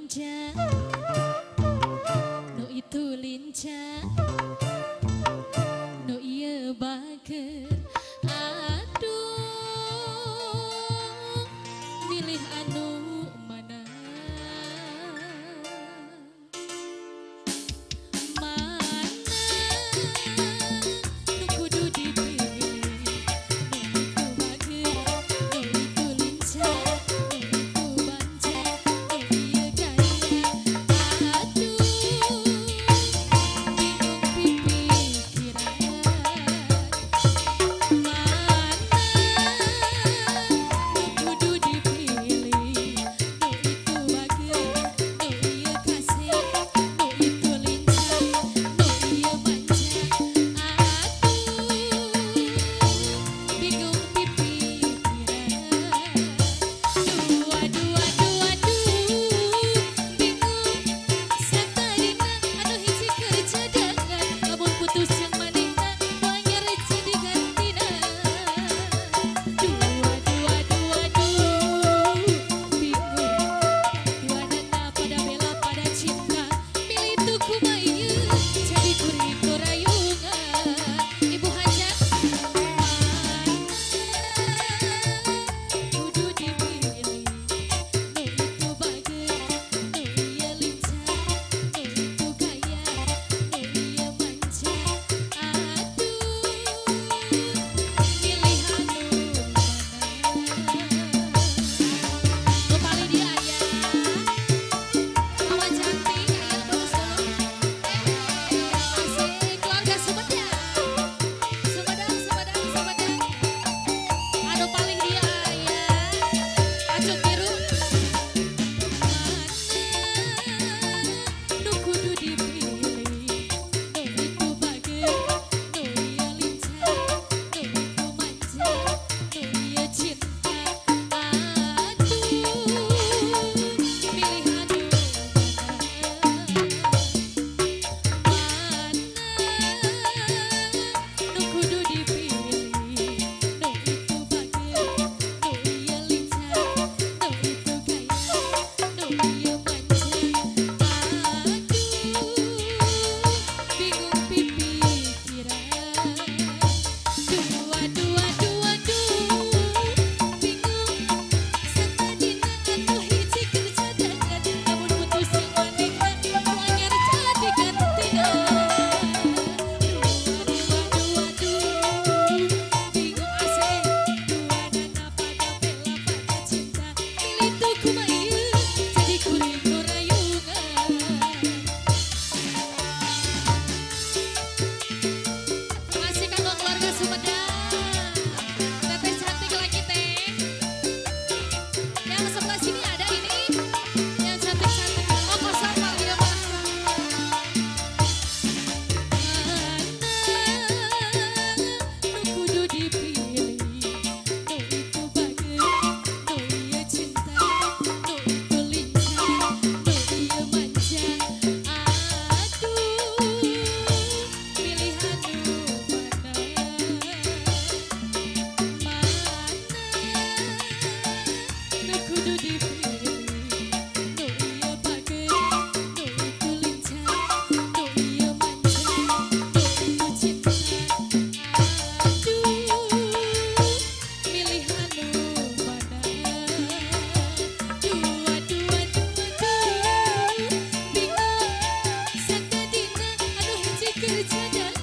manja, no itu lincah, no iya bager. Aduh, milih anu mana? Mana nu kudu dipilih? No itu bager, no itu lincah, no itu manja, no iya gaya. Aduh, bingung pipikiran. Mana nu kudu dipilih? No itu bager, no iya kasih, no itu lincah, no iya manja. Aduh, bingung pipikiran. Aduh, aduh, aduh, aduh, bingung satarina anu hiji kerja dengan lamun putus jeung manehna banyak jadi gantina. Aduh, aduh, aduh, aduh, bingung duanana pada bela pada cinta pilih tuh kumaha jadi kuring nu rayungan. Ibu hajat kudu dipilih, no itu bager, no iya lincah, no itu gaya, no iya manja. Aduh, milih anu mana? Nu paling dia aya Mama cantik, ayo bagus dulu. Asik, keluarga Sumedang. Sumedang, Sumedang, Sumedang. Anu paling dia aya Acung Biru. Mana nu kudu dipilih? No itu bager, no iya lincah, no itu manja, no iya cinta. Aduh, milih anu mana? Nu kudu dipilih? No itu bager, no iya lincah, no itu gaya, no iya manja. Aduh, bingung pipikiran. Aduh, aduh, aduh, aduh, bingung satarina anu hiji kerja dengan lamun putus jeung manehna banyak jadi gantina. Aduh, aduh, aduh, bingung asik duanana pada bela pada cinta pilih tuh kumaha jadi kuring nu rayungan. Masih kanggo keluarga Sumedang. Teteh cantik lagi teh. Yang sebelah sini ada ini. Yang cantik-cantik. Oh kosong Pak Rio Pak. Mana nu kudu dipilih? No itu bager, no iya cinta, no itu lincah, no iya manja. Aduh, milih anu mana? Mana nu kudu dipilih? No iya bager, no itu lincah, no iya manja, no itu cinta. Aduh, milih anu mana? Aduh, aduh, aduh, aduh, bingung satarina anu hiji kerja